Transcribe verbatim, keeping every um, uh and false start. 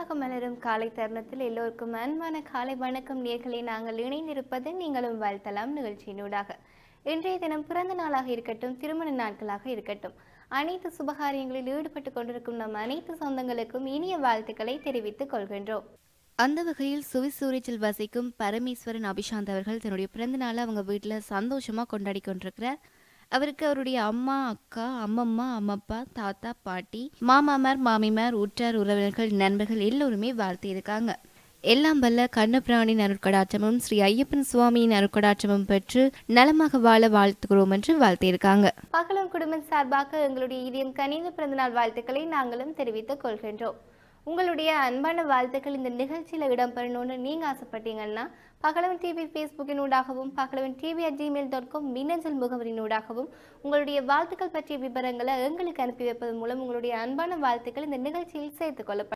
அழகாக மலரும் காலை தருணத்தில் எல்லோருக்கும் அன்பான காலை வணக்கம் நேர்களை நாங்கள் இணைந்திருப்பது நீங்களும் வாழ்த்தலாம் நிகழ்ச்சியினூடாக. இன்றைய தினம் பிறந்த நாளாக இருக்கட்டும், திருமண நாட்களாக இருக்கட்டும், அனைத்து சுபகாரியங்களில் ஈடுபட்டு கொண்டிருக்கும் நம் அனைத்து சொந்தங்களுக்கும் இனிய வாழ்த்துக்களை தெரிவித்துக் கொள்கின்றோம். அந்த வகையில் சுவிசூரிச்சில் வசிக்கும் பரமேஸ்வரன் அபிஷாந்த் அவர்கள் தன்னுடைய பிறந்த நாளை அவங்க வீட்டில் சந்தோஷமாக கொண்டாடி கொண்டிருக்கிறார். அவருக்கு அவருடைய அம்மா, அக்கா, அம்மம்மா, அம்மப்பா, தாத்தா, பாட்டி, மாமாமார், மாமிமார், உற்றார் உறவினர்கள், நண்பர்கள் எல்லோருமே வாழ்த்தி இருக்காங்க. எல்லாம் வல்ல கண்ணபிராணின் அருட்கடாட்சமும் ஸ்ரீ ஐயப்பன் சுவாமியின் அருட்கடாட்சமும் பெற்று நலமாக வாழ வாழ்த்துகிறோம் என்று வாழ்த்தியிருக்காங்க. பகலும் குடும்பம் சார்பாக எங்களுடைய இதயம் கனிந்த பிறந்தநாள் வாழ்த்துக்களை நாங்களும் தெரிவித்துக் கொள்கின்றோம். உங்களுடைய அன்பான வாழ்த்துக்கள் இந்த நிகழ்ச்சியில் இடம்பெறணும்னு நீங்கள் ஆசைப்பட்டீங்கன்னா பகலவன் டிவி ஃபேஸ்புக்கினூடாகவும் Pagalavan TV at Gmail dot com மின்னஞ்சல் முகவரினூடாகவும் உங்களுடைய வாழ்த்துக்கள் பற்றிய விவரங்களை எங்களுக்கு அனுப்பி வைப்பதன் மூலம் உங்களுடைய அன்பான வாழ்த்துக்கள் இந்த நிகழ்ச்சியில் சேர்த்துக் கொள்ளப்படும்.